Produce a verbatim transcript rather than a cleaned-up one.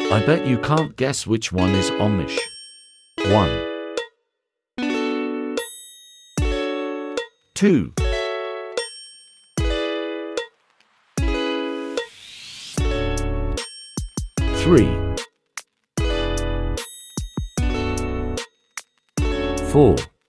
I bet you can't guess which one is Amish. One. Two. Three. Four.